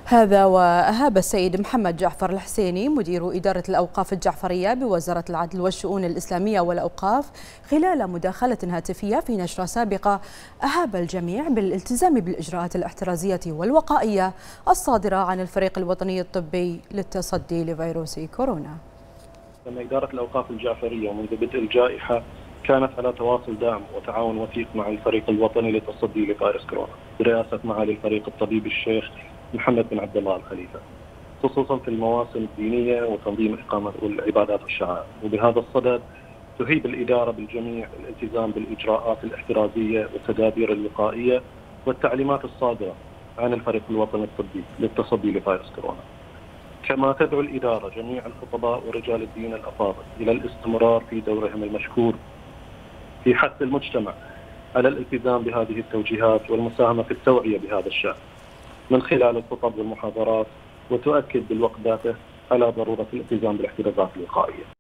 هذا وأهاب السيد محمد جعفر الحسيني مدير إدارة الأوقاف الجعفرية بوزارة العدل والشؤون الإسلامية والأوقاف خلال مداخلة هاتفية في نشرة سابقة أهاب الجميع بالالتزام بالإجراءات الاحترازية والوقائية الصادرة عن الفريق الوطني الطبي للتصدي لفيروس كورونا. أن إدارة الأوقاف الجعفرية منذ بدء الجائحة كانت على تواصل داعم وتعاون وثيق مع الفريق الوطني للتصدي لفيروس كورونا برئاسة معالي الفريق الطبيب الشيخ محمد بن عبد الله الخليفة، خصوصا في المواسم الدينية وتنظيم إقامة العبادات والشعائر. وبهذا الصدد تهيب الإدارة بالجميع الالتزام بالإجراءات الاحترازية والتدابير الوقائية والتعليمات الصادرة عن الفريق الوطني الطبي للتصدي لفيروس كورونا. كما تدعو الإدارة جميع الخطباء ورجال الدين الأفاضل إلى الاستمرار في دورهم المشكور في حث المجتمع على الالتزام بهذه التوجيهات والمساهمة في التوعية بهذا الشأن من خلال الخطب والمحاضرات، وتؤكد بالوقت ذاته على ضرورة الالتزام بالاحترازات الوقائية.